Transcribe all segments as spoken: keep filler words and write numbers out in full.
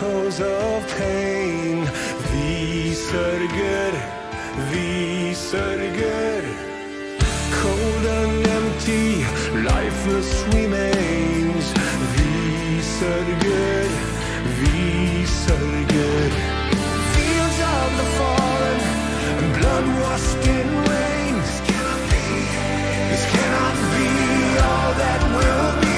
echoes of pain. Vi sörger, vi sörger. Cold and empty, lifeless remains. Vi sörger, vi sörger. Fields of the fallen and blood washed in rain. This cannot be, this cannot be all that will be.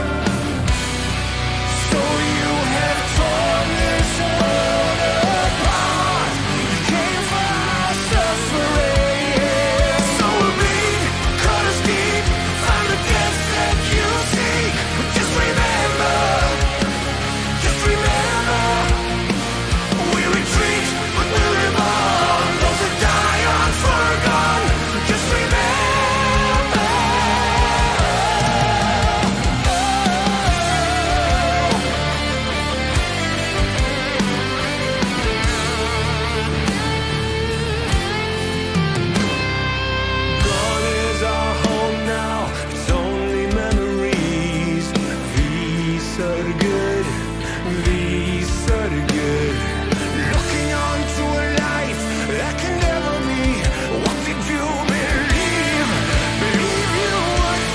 So you have torn this world apart. You came for our suffering. So we'll bleed, cut us deep, find the depths that you seek. But just remember, just remember, we retreat, but we'll live on. Those that die aren't forgotten. Just remember. Gone is our home now, it's only memories. Vi sörger, vi sörger. Looking onto a life that can never be. What did you believe? Believe you would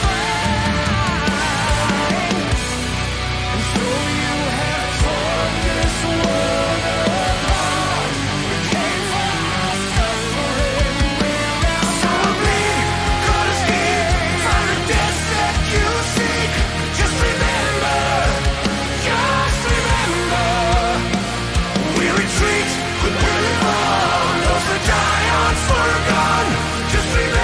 find. And so you have torn this world apart. You came for our suffering. We're now so bleed, cut us deep, find the depths that you seek. Just remember, just remember, we retreat, but we live on. Those that die aren't forgotten. Just remember.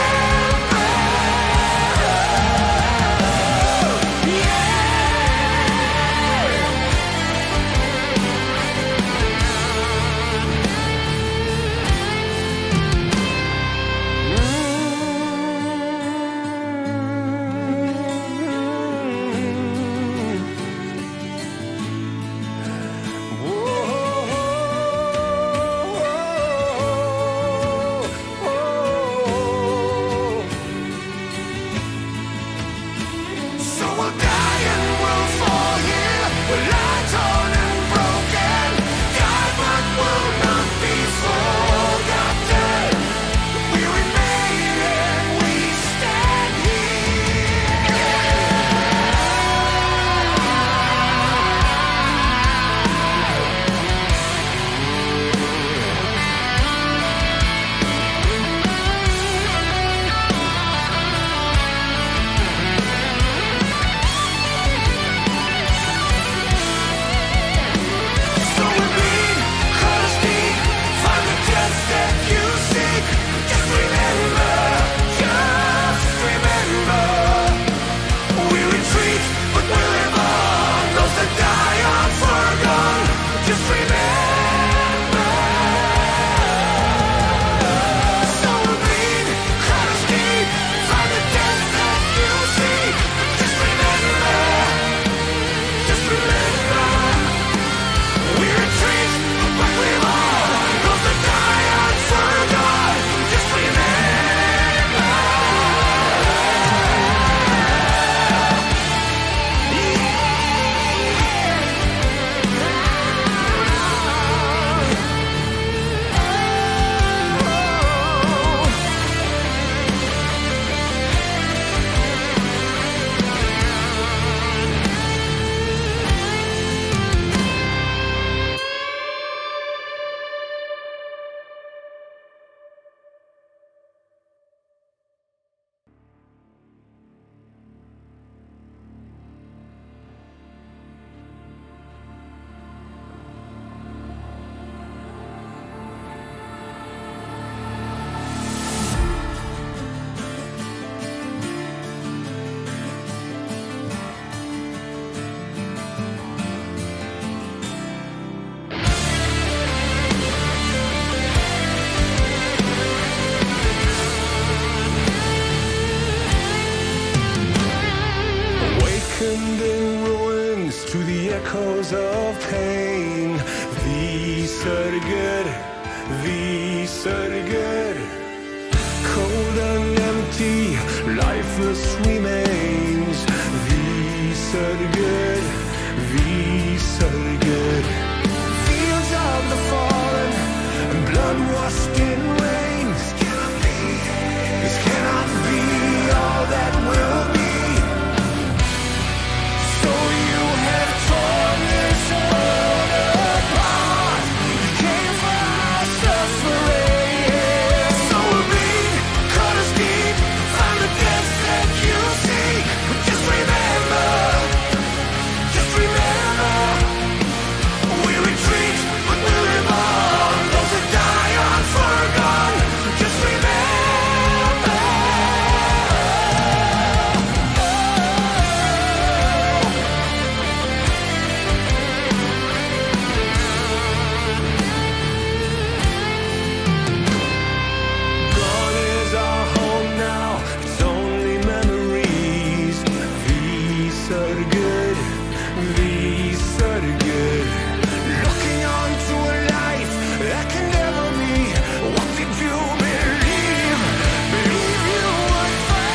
So we'll die and we'll fall here. We'll lie torn and broken. Die but will not be forgotten. We remain and we stand So we bleed, cut us deep, find the depths that you seek. Just remember, just remember, we retreat, but we live on. Those that die aren't forgotten. Just remember. So we bleed, cut us deep, find the depths that you seek. Just remember, just remember. We retreat, but we live on. Those that die aren't forgotten. Just remember. Awakened in ruins to the echoes of pain. Vi sörger, vi sörger. Cold and empty, lifeless remains. Vi sörger, vi sörger. Fields of the fallen and blood washed in rain. This cannot be, this cannot be all that will be. So you have torn this world apart. You came for our suffering. So we'll bleed, cut us deep, find the depths that you seek. But just remember, just remember, we retreat, but we live on. Those that die aren't forgotten. Just remember. Gone is our home now, it's only memories. Vi sörger, vi sörger. Looking onto a life that can never be. What did you believe? Believe you would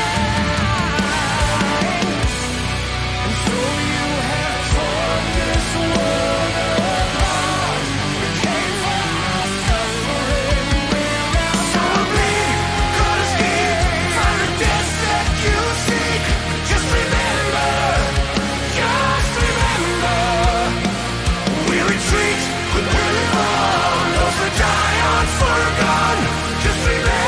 find. And so you have torn this world apart. You came for our suffering. So we'll bleed, cut us deep, find the depths that you seek. Just remember, just remember, we retreat, but we live on. Those that die aren't forgotten. Just remember.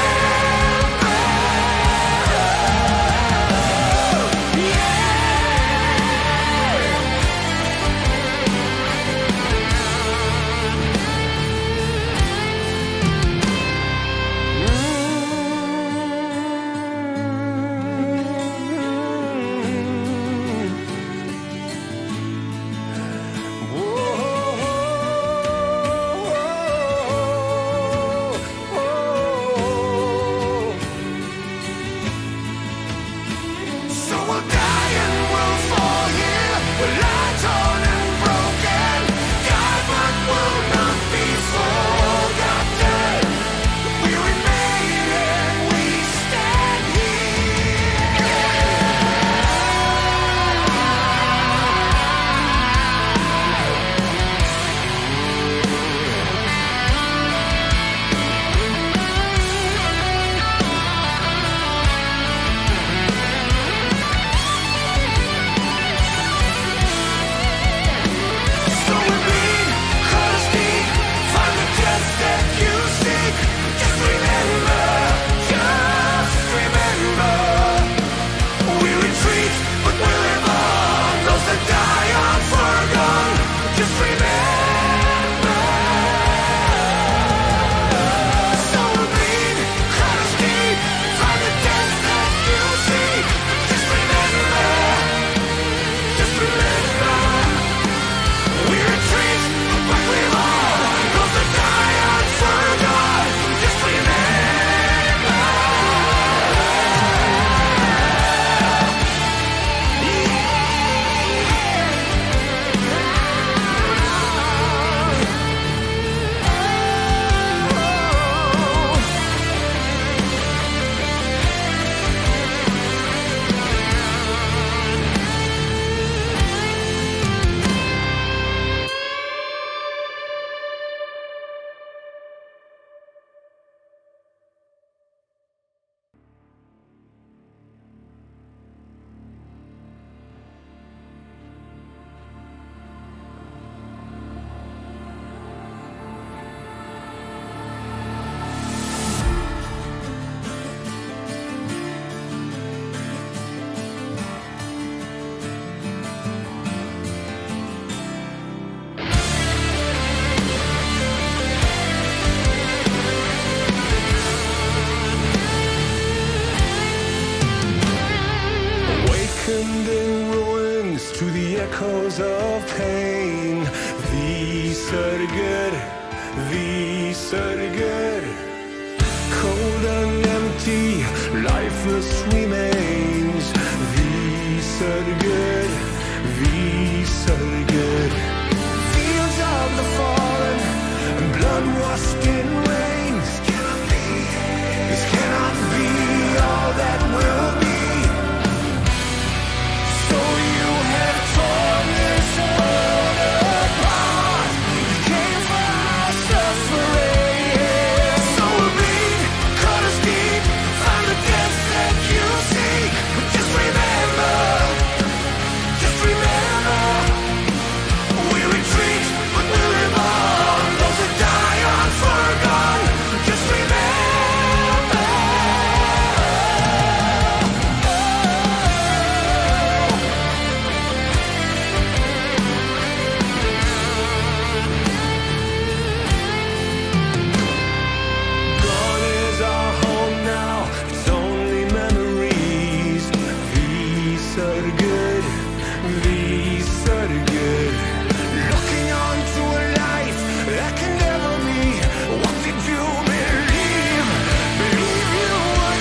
So we'll die and we'll fall here. We'll lie torn and broken. Die but will not be forgotten. We remain and we stand So we bleed, cut us deep, find the depths that you seek. Just remember, just remember, we retreat, but we live on. Those that die aren't forgotten. Just remember. So we bleed, cut us deep, find the depths that you seek. Just remember, just remember. We retreat, but we live on. Those that die aren't forgotten. Just remember. Awakened in ruins to the echoes of pain. Vi sörger, vi sörger. Cold and empty, lifeless remains. Vi sörger, vi sörger. Fields of the fallen and blood washed in rain. This cannot be, this cannot be all that will be. So you have torn this world so good. Looking onto a life that can never be. What did you believe? Believe you would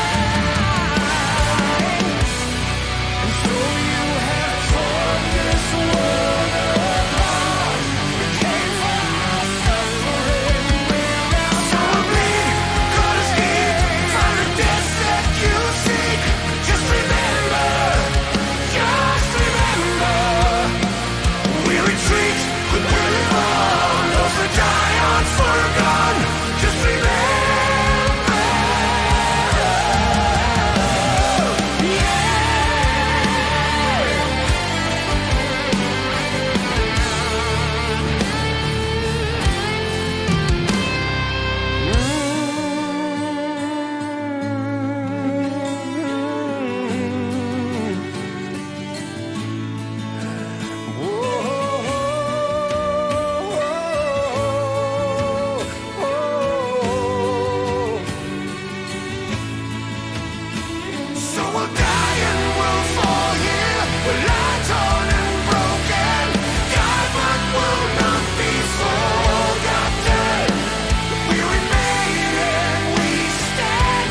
find. And so you have torn this world apart. We came for our suffering. We're out to bleed. Cut us deep. Find the death that you seek. Just remember. Just remember. We retreat, but we live on. Those that die aren't forgotten. Just remember. Yeah. So we'll die and we'll fall here. We'll lie torn and broken. God, but will not be forgotten. We remain and we stand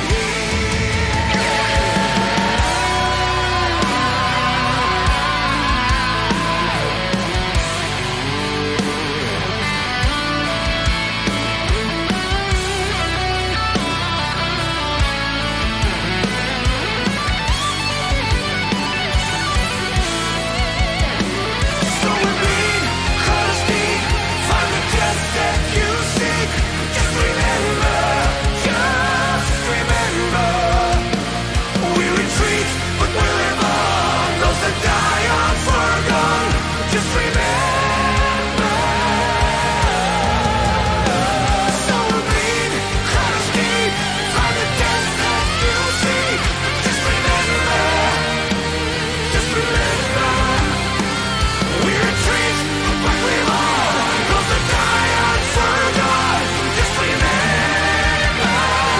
So we bleed, cut us deep, find the death that you seek. Just remember, just remember. We retreat, but we live on. Those that die aren't forgotten. Just remember. So we bleed, cut us deep, find the death that you seek. Just remember, just remember. We retreat, but we live on. Those that die aren't forgotten. Just remember.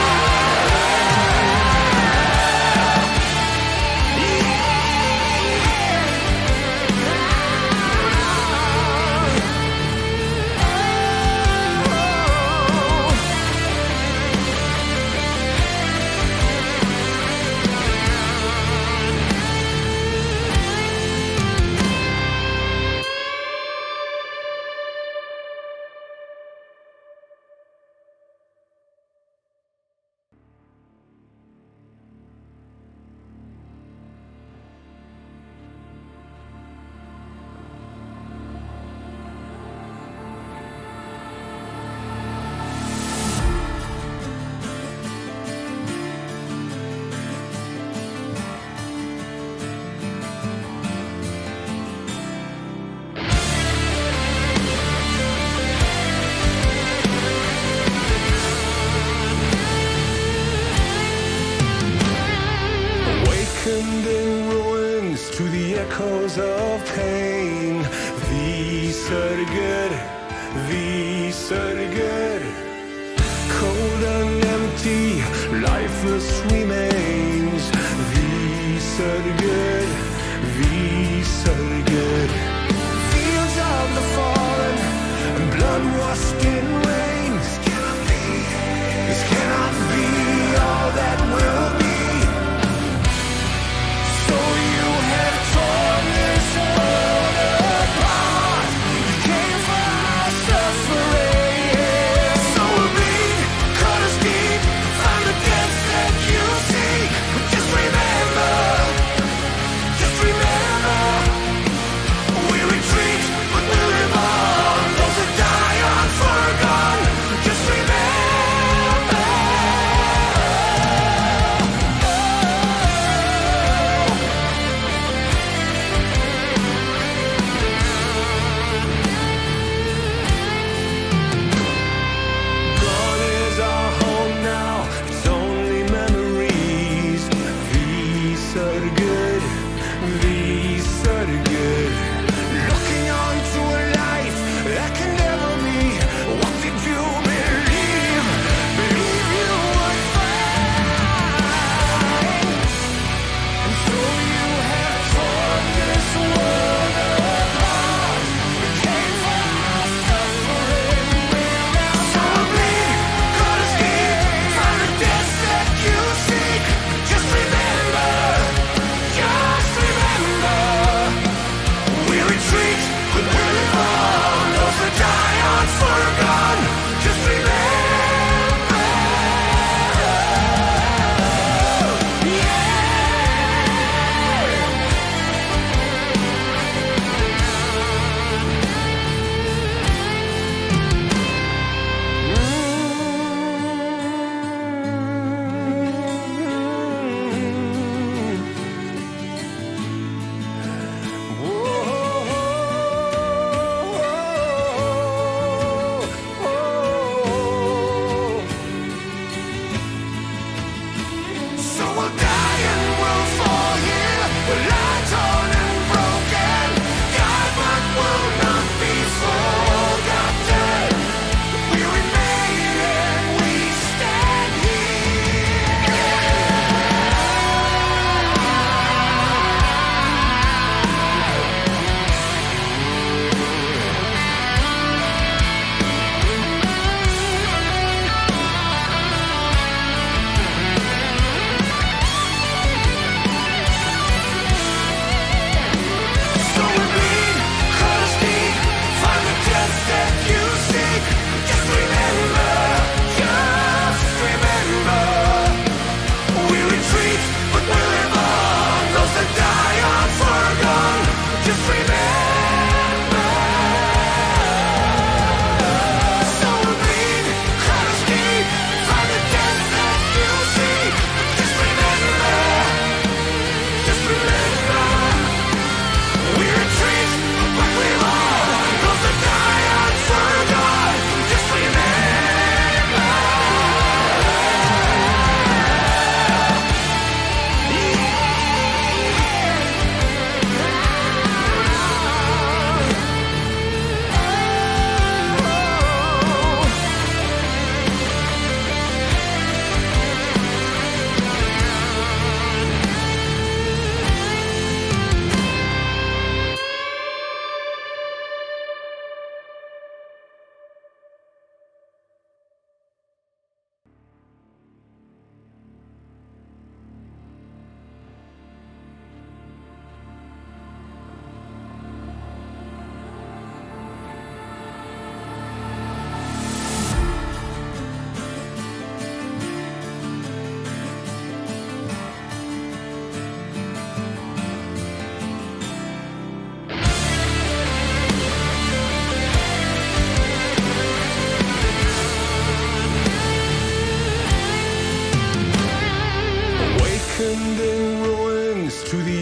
Awakened in ruins to the echoes of pain. These are the good, these are the good. Cold and empty, lifeless remains. These are the good, these are the good. Fields of the fallen, blood-washed in rain. This cannot be, this cannot be all that will be. So you have torn this world apart. You came for our suffering. So we'll bleed, cut us deep, find the death that you seek. But just remember, just remember.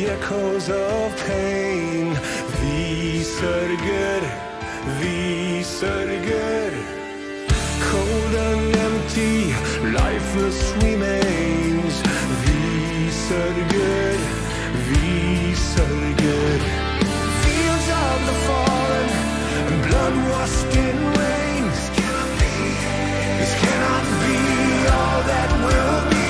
the echoes of pain. Vi sörger, vi sörger. Cold and empty, lifeless remains. Vi sörger, vi sörger. Fields of the fallen and blood washed in rain. This cannot be, this cannot be all that will be.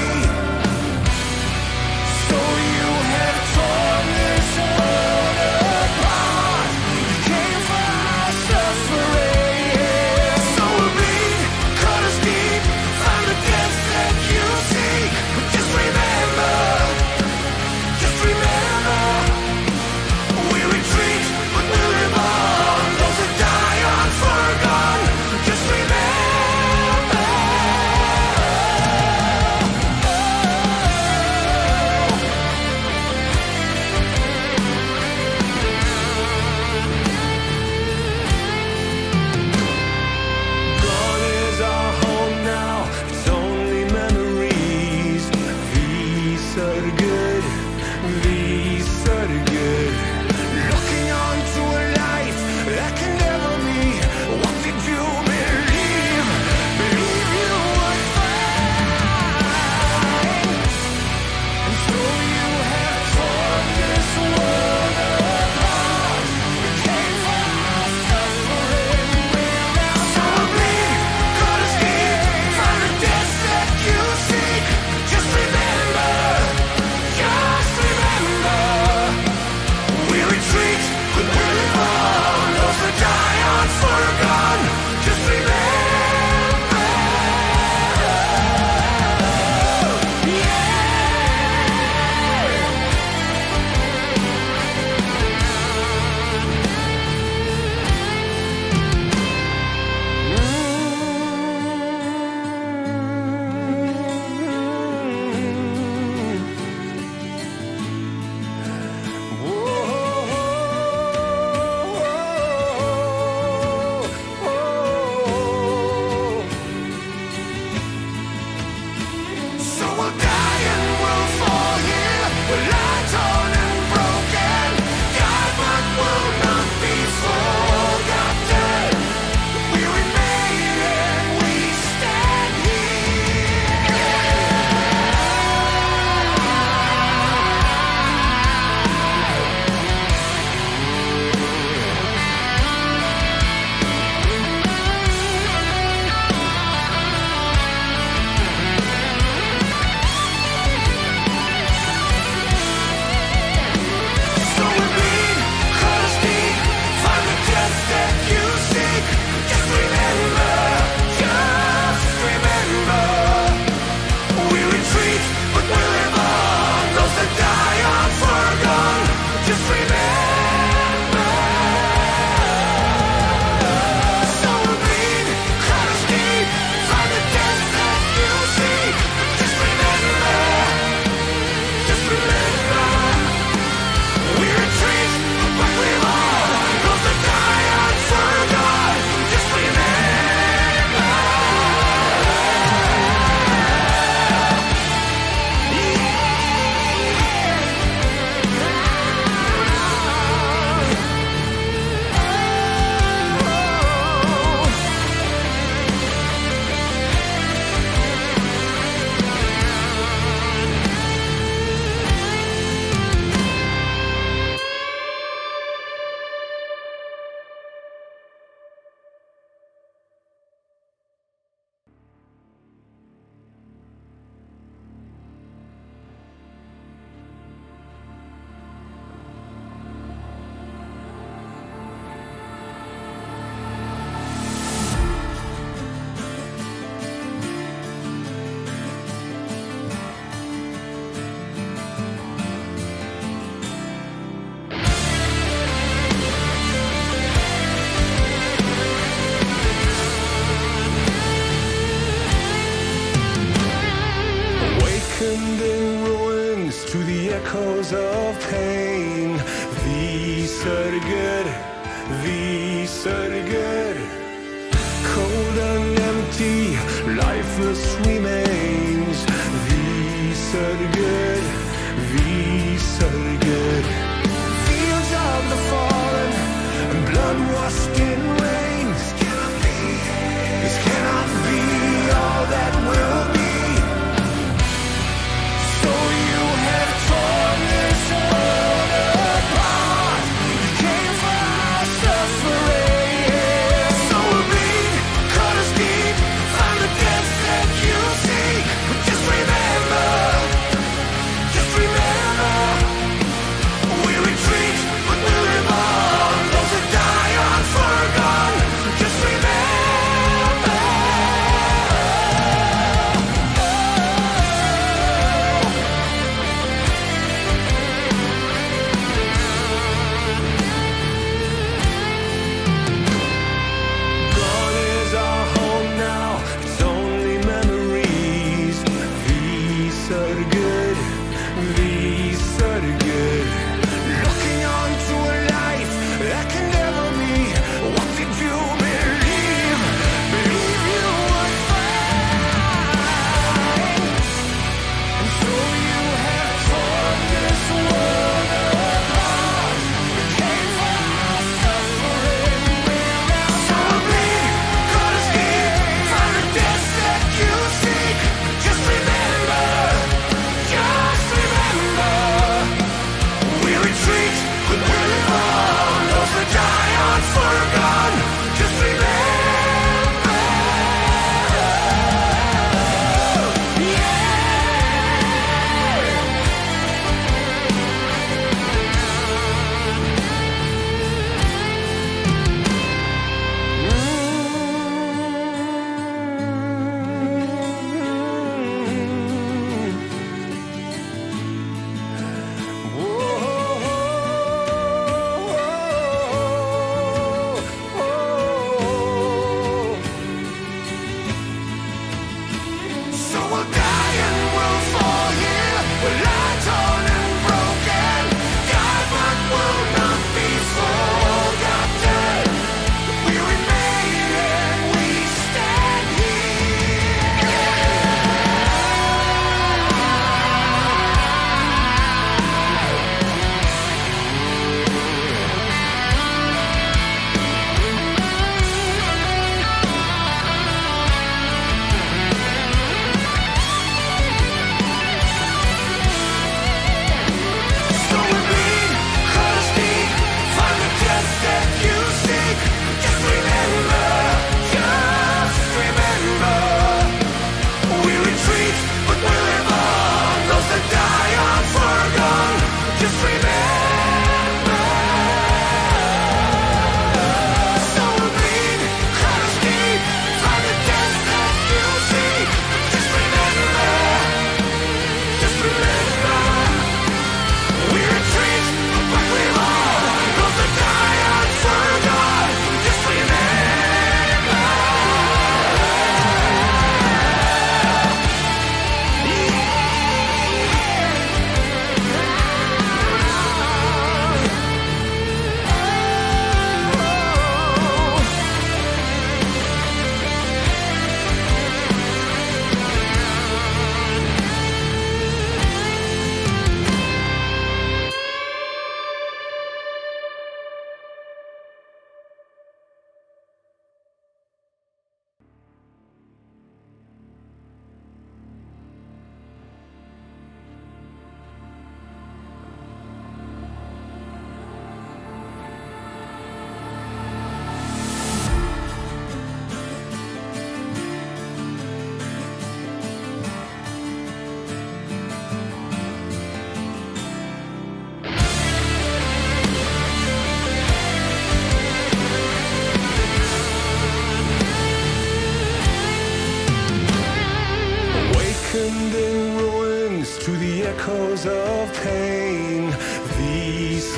So you have torn this world apart. You came for our suffering. So we'll bleed, cut us deep, find the depths that you seek. But just remember, just remember, we retreat, but we'll live on. Those that die unforgone. Just remember. Gone is our home now, it's only memories. Vi sörger, vi sörger. Looking onto a life that can never be. What did you believe? Believe you would find. And so you have torn this world apart. You came for our suffering. We're now so bleed, cut us deep, find the depths that you seek. Just remember, just remember, we retreat, but we live on. Those that die unforgone. Just remember. So we'll die and we'll fall here. We'll lie torn and broken. God, but will not be forgotten. We remain and we stand here. So we bleed, cut us deep, find the depths that you seek. Just remember, just remember, we retreat, but we live on. Those that die unforgone. Just remember. So we bleed, cut us deep, find the depths that you seek. Just remember, just remember. We retreat, but we live on. Those that die unforgone. Just remember. Awakened in ruins to the echoes of pain. Vi sörger, vi sörger. Cold and empty, lifeless remains. Vi sörger, vi sörger.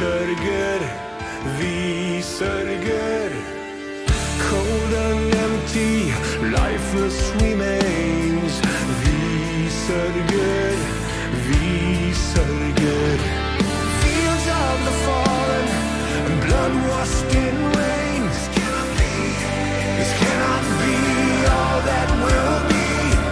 sörger, vi sörger. Cold and empty, lifeless remains. Vi sörger, vi sörger. Fields of the fallen, blood-washed in rain. This cannot be, this cannot be all that will be.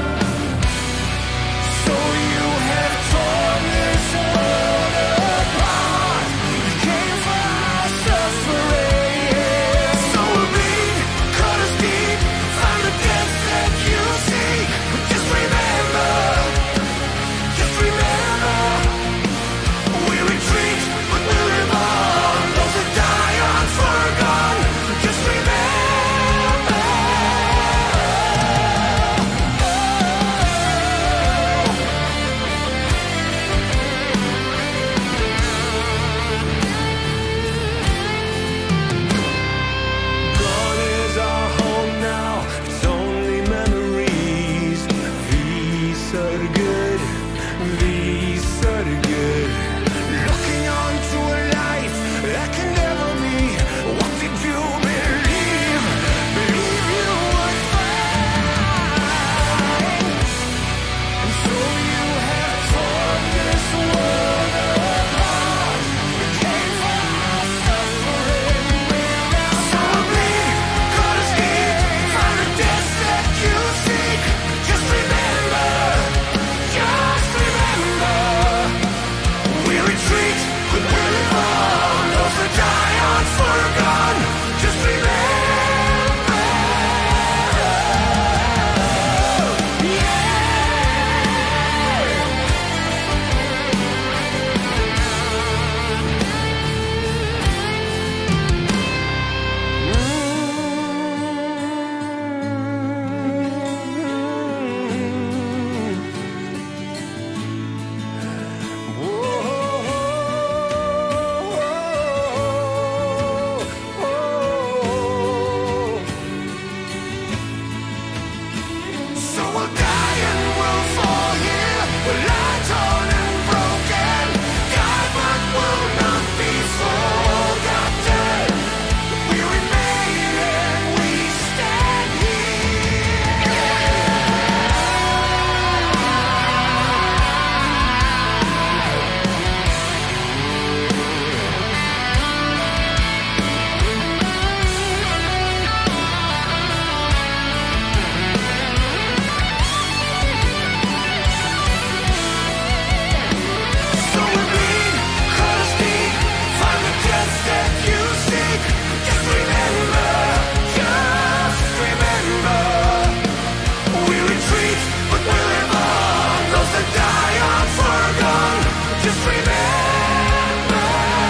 So you have torn this world apart. You came for our suffering. So we'll bleed, cut us deep, find the death that you seek. But just remember, just remember, we retreat, but we live on. Those that die unforgotten. Just remember. Gone is our home now, it's only memories. Vi sörger, vi sörger. Looking onto a life that can never be. What did you believe? Believe you would find. And so you have torn this world apart. You came for our suffering. We're now so bleed, cut us deep, find the death that you seek. Just remember, just remember, we retreat, but we live on. Those that die unforgotten. Just remember, yeah. So we'll die and we'll fall here. We'll lie torn and broken. Die but will not be forgotten. We remain and we stand here. So we bleed, cut us deep, find the death that you seek. Just remember, just remember, we retreat, but we live on. Those that die unforgotten. Just remember.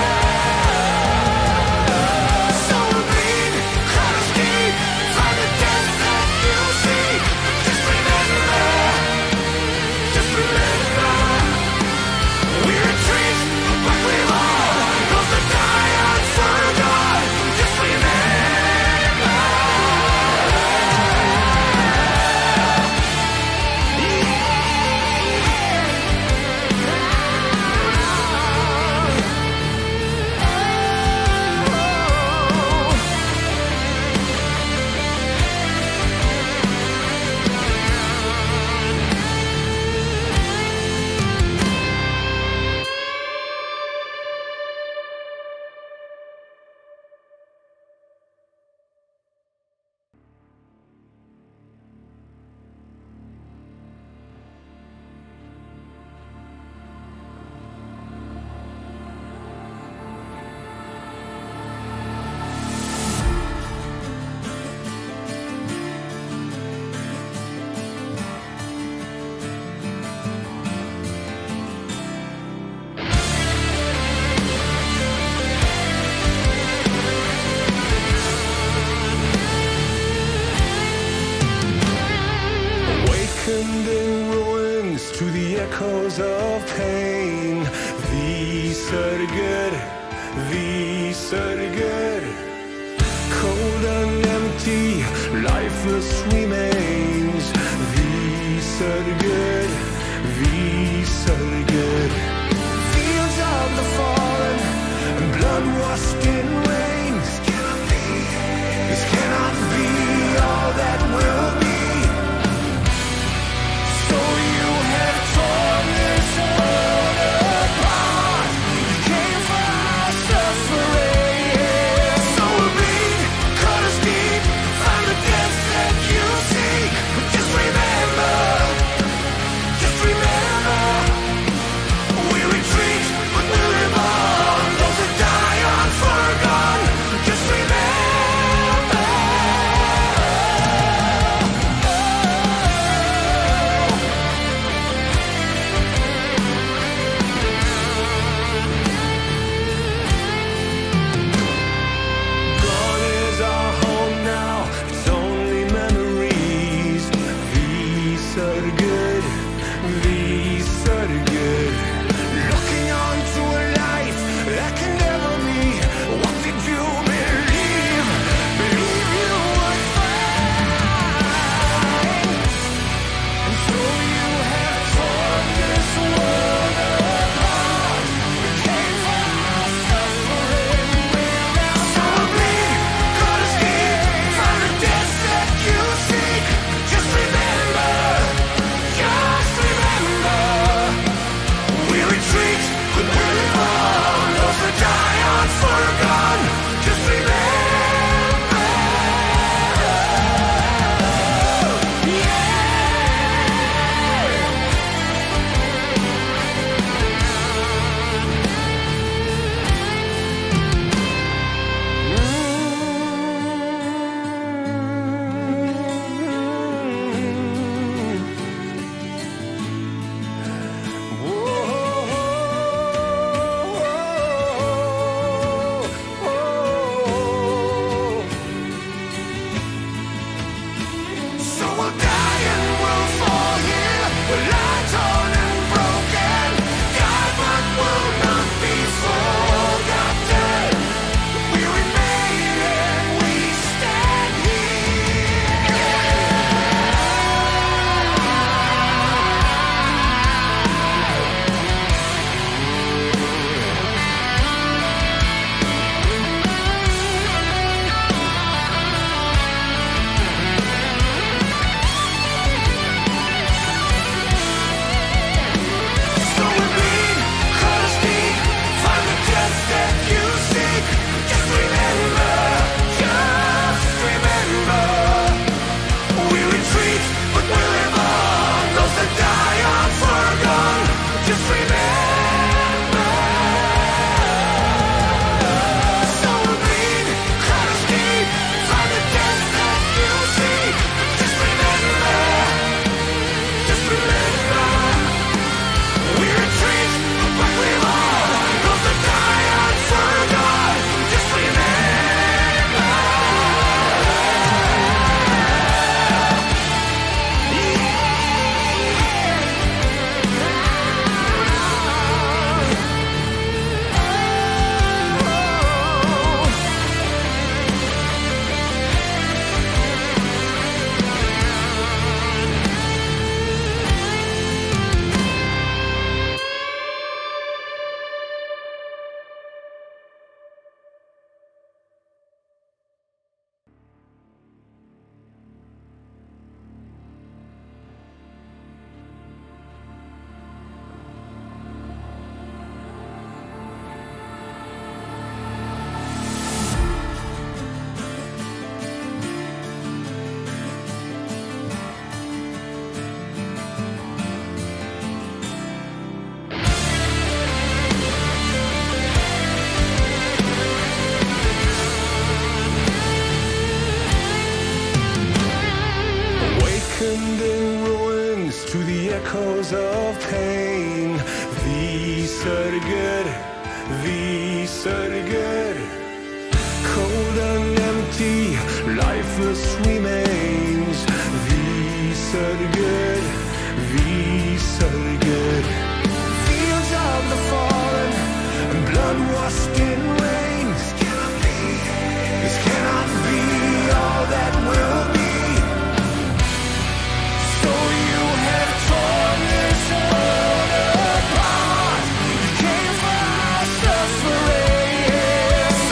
So we bleed, cut us deep, find the death that you seek. Just remember, just remember. We retreat, but we live on. Those that die unforgotten. Just remember. Awakened in ruins to the echoes of pain. Vi sörger, vi sörger. Cold and empty, lifeless remains. Vi sörger, vi sörger. Fields of the fallen, washed in rain. This cannot be all that will be. So you have torn this world apart. You came for our suffering. So we'll bleed, cut us deep, find the depths that you seek. But just remember, just remember, we retreat, but we live on. Those that die unforgone. Just remember. Gone is our home now. It's only memories. These are good. These are good. Looking onto a life that can never be. What did you believe? Believe you would find. And so you have torn this world apart. We came for our suffering. We're now so bleed, cut us deep, find the depths that you seek. Just remember, just remember, we retreat, but we live on. Those that die unforgone. Just remember, yeah. So we'll die and we'll fall here. We're lie torn and broken. God, but will not be forgotten. We remain and we stand here. So we bleed, cut us deep, find the depths that you seek. Just remember, just remember, we retreat, but we live on. Those that die unforgone. Just remember. So we bleed, cut us deep, find the depths that you seek. Just remember, just remember. We retreat, but we live on. Those that die unforgone. Just remember. Awakened in ruins to the echoes of pain. These are good, these are good. Cold and empty, lifeless remains. These are good, these are good. Fields of the fallen and blood washed in rain. This cannot be all that will be. So you have torn this world apart. You came for our suffering.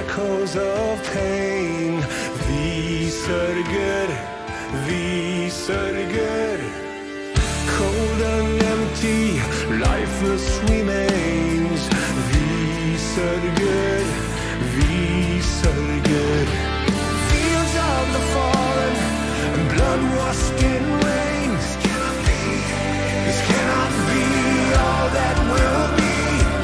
echoes of pain. Vi sörger, vi sörger. Cold and empty, lifeless remains. Vi sörger, vi sörger. Fields of the fallen, blood-washed in rain. This cannot be, this cannot be all that will be.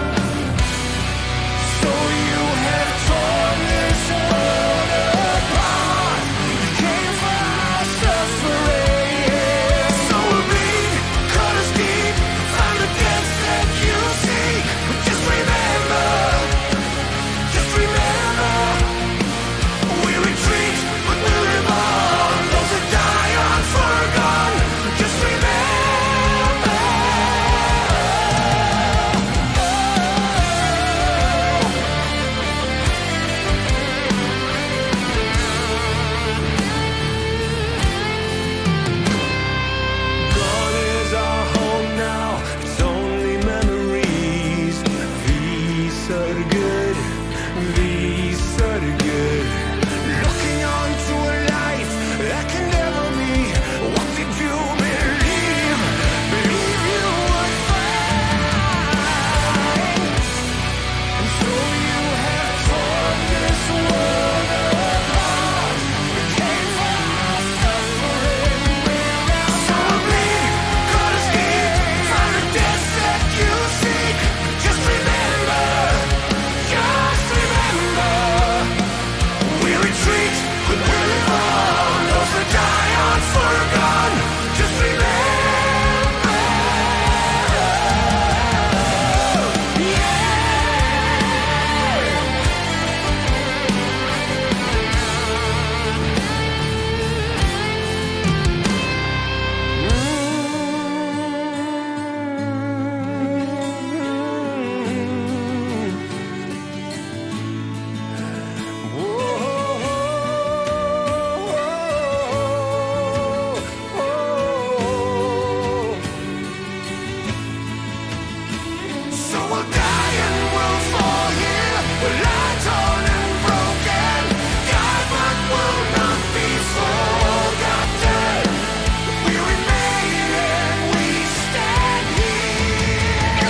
So you have torn this world apart. You came for our suffering. So we'll bleed, cut us deep, find the depths that you seek. But just remember, just remember, we retreat, but we'll live on. Those that die unforgone. Just remember. Gone is our home now, it's only memories. Vi sörger, vi sörger. Looking onto a life that can never be. What did you believe? Believe you would find. And so you have torn this world apart. You came for our suffering. We're now so bleed, cut us deep, find the depths that you seek. Just remember, just remember, we retreat, but we live on. Those that die unforgone. Just remember, yeah. So we'll die and we'll fall here. We'll lie torn and broken. Die but will not be forgotten. We remain and we stand here.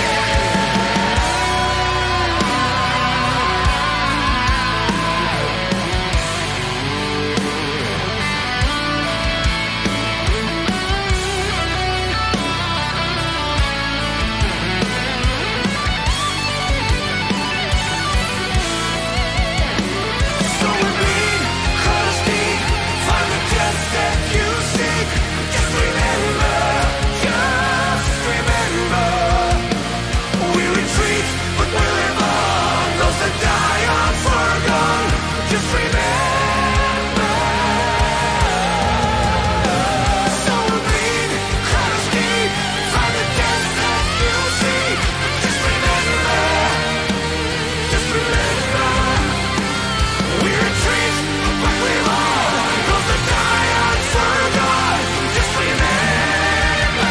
So we bleed, cut us deep, find the depths that you seek. Just remember, just remember, we retreat, but we live on. Those that die unforgone. Just remember. So we bleed, cut us deep, find the depths that you seek. Just remember, just remember. We retreat, but we live on. Those that die unforgone. Just remember.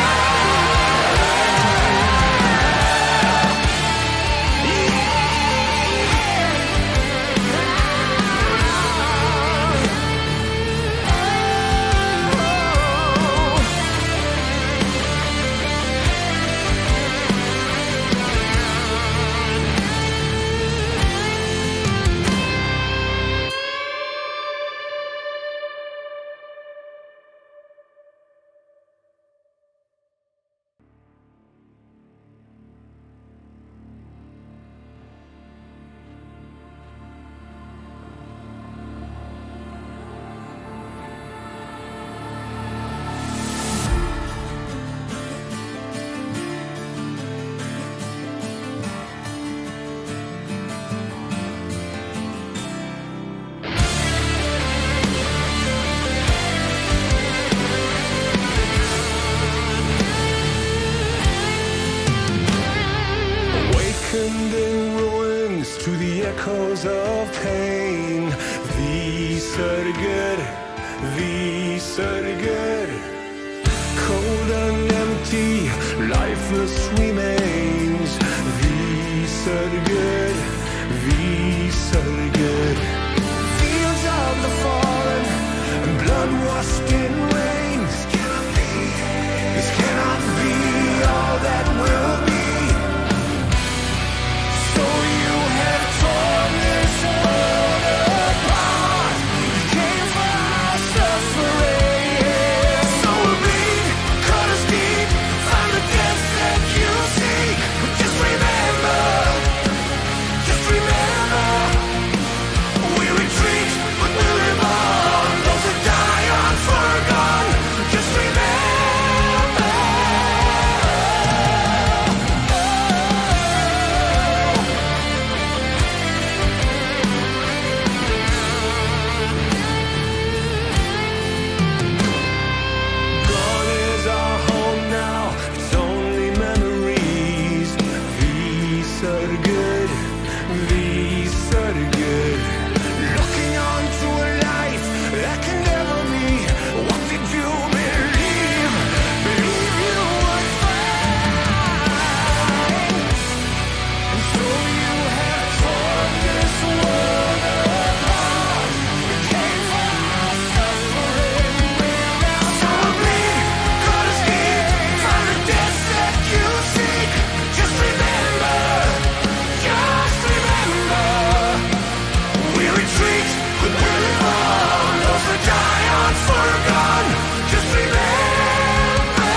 Awakened in ruins to the echoes of pain. Vi sörger, vi sörger. Cold and empty, lifeless remains. Vi sörger, vi sörger. the fallen and blood washed in rain. This cannot be all that will be. So you have torn this world apart. You came for our suffering. So we'll bleed, cut us deep, find the death that you seek. But just remember, just remember, we retreat, but we'll live on. Those that die aren't forgotten. Just remember. Gone is our home now. It's only memories. These are good. These are good. Looking onto a life that can never be. What did you believe? Believe you would find. And so you have torn this world apart. You came for our suffering. We're now so bleed, cut us deep, find the death that you seek. Just remember, just remember, we retreat, but we live on. Those that die aren't forgotten. Just remember,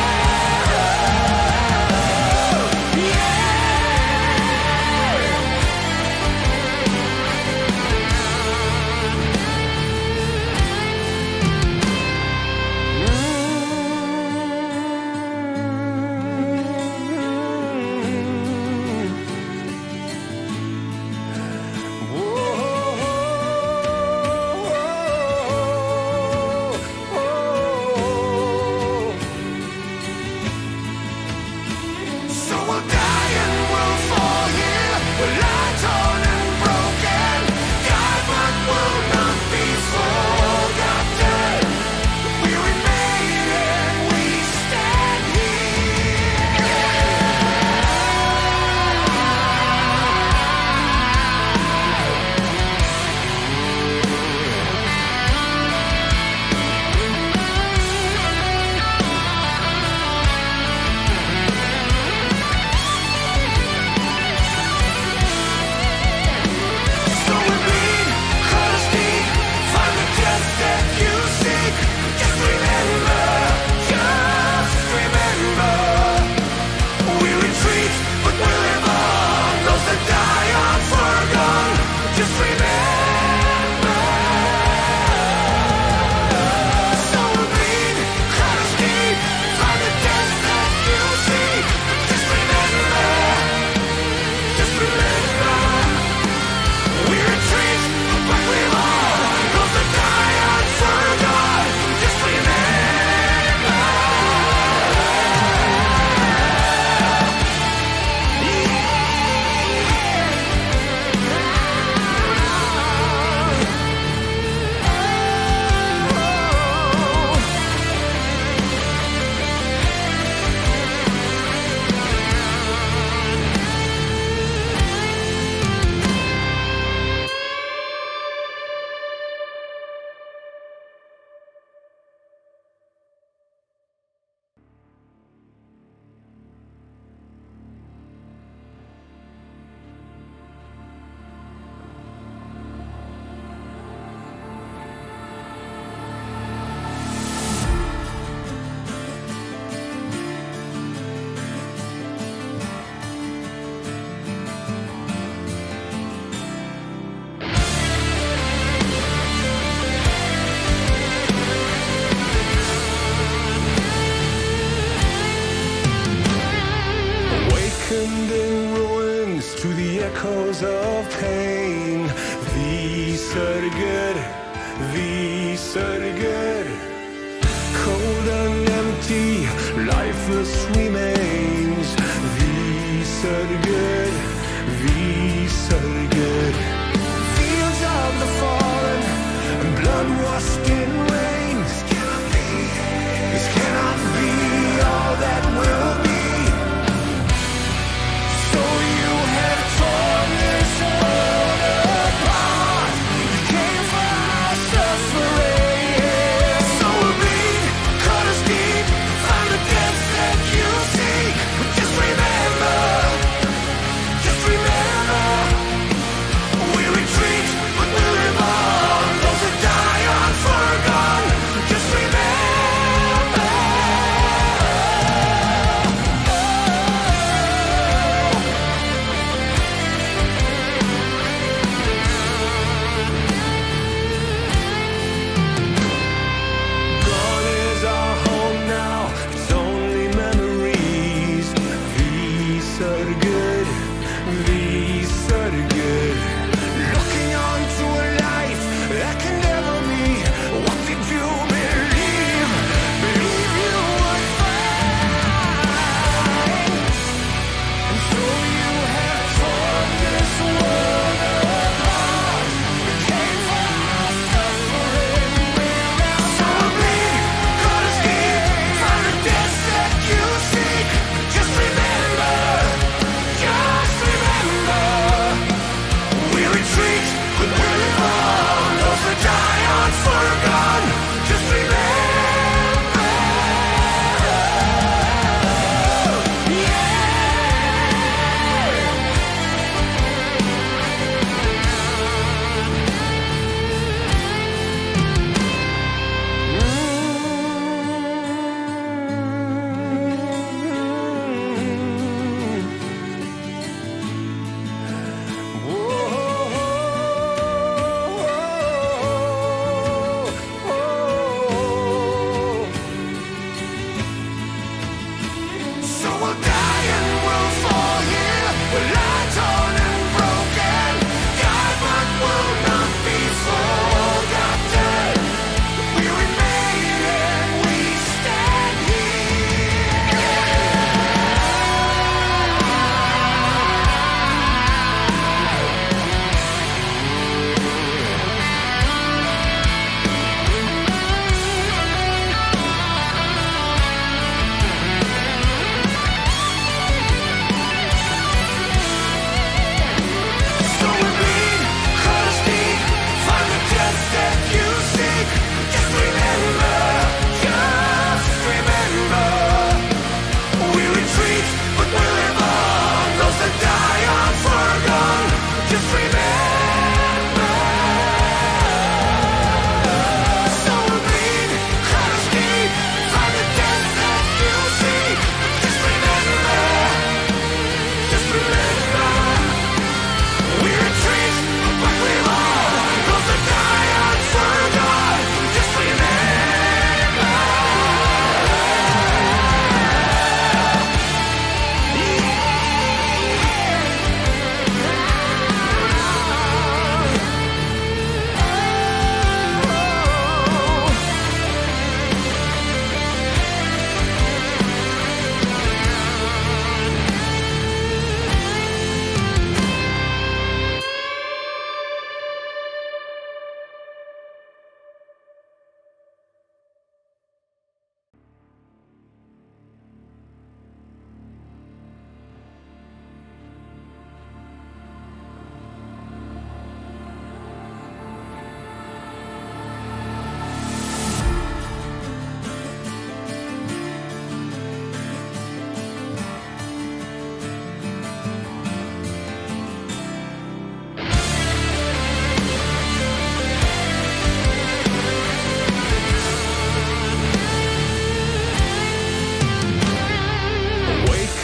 yeah. So we'll die and we'll fall here. We'll lie torn and broken. Die but will not be forgotten. We remain and we stand here. So we bleed, cut us deep, find the death that you seek. Just remember, just remember, we retreat, but we live on. Those that die aren't forgotten. Just remember. So we bleed, cut us deep, find the death that you seek. Just remember, just remember. We retreat, but we live on. Those that die aren't forgotten. Just remember. Awakened in ruins to the echoes of pain. These are good, these are good. Cold and empty, lifeless remains. These are good, these are good. Fields of the fallen and blood washed in rain. This cannot be all that will be. So you have torn this world apart. You came for our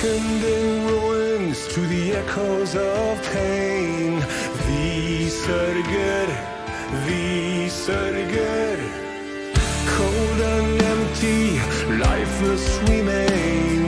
Darkened in ruins to the echoes of pain. The Sørgør, the Sørgør. Cold and empty, lifeless remain.